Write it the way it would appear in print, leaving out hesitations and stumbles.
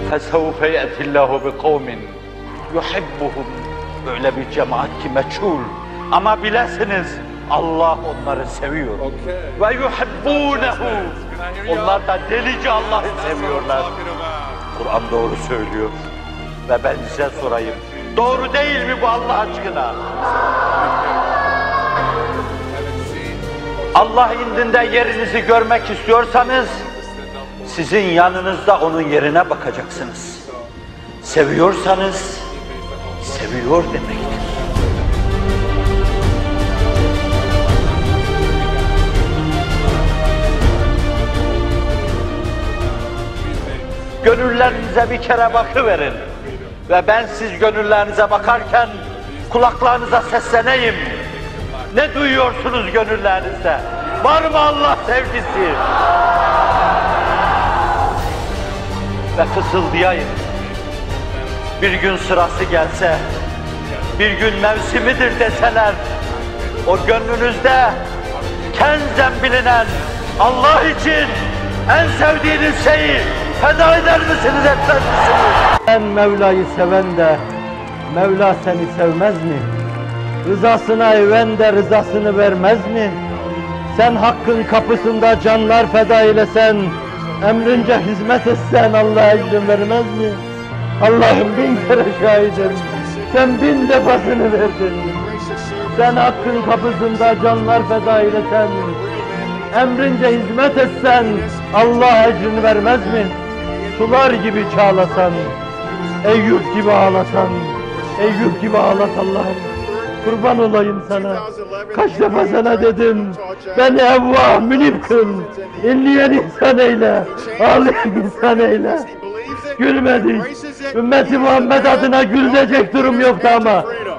فَسَوْفَ يَأْتِ اللّٰهُ بِقَوْمٍ يُحِبُّهُمْ. Öyle bir cemaat ki meçhul. Ama bilesiniz Allah onları seviyor. Ve yuhibbunehu. Onlar da delice Allah'ı seviyorlar. Kur'an doğru söylüyor. Ve ben size sorayım. Doğru değil mi bu Allah aşkına? Allah indinde yerinizi görmek istiyorsanız sizin yanınızda onun yerine bakacaksınız. Seviyorsanız seviyor demektir. Gönüllerinize bir kere bakıverin. Ve ben siz gönüllerinize bakarken kulaklarınıza sesleneyim. Ne duyuyorsunuz gönüllerinizde? Var mı Allah sevgisi? Ve fısıldayayım. Bir gün sırası gelse, bir gün mevsimidir deseler, o gönlünüzde kenzen bilinen Allah için en sevdiğiniz şeyi feda eder misiniz, etmez misiniz? Sen Mevla'yı seven de Mevla seni sevmez mi? Rızasına even de rızasını vermez mi? Sen hakkın kapısında canlar feda eylesen, emrince hizmet etsen Allah'a izin vermez mi? Allah'ım bin kere şahidim, sen bin defasını verdin. Sen hakkın kapısında canlar feda eylesen, emrince hizmet etsen Allah ecrini vermez mi? Sular gibi çağlasan, Eyüp gibi ağlasan, Eyüp gibi ağlat Allah'ım. Kurban olayım sana. Kaç defa sana dedim, beni evvah münip kıl, inleyen insan eyle, ağlayan insan eyle. Gülmedik. Ümmeti Muhammed adına gülecek durum yoktu ama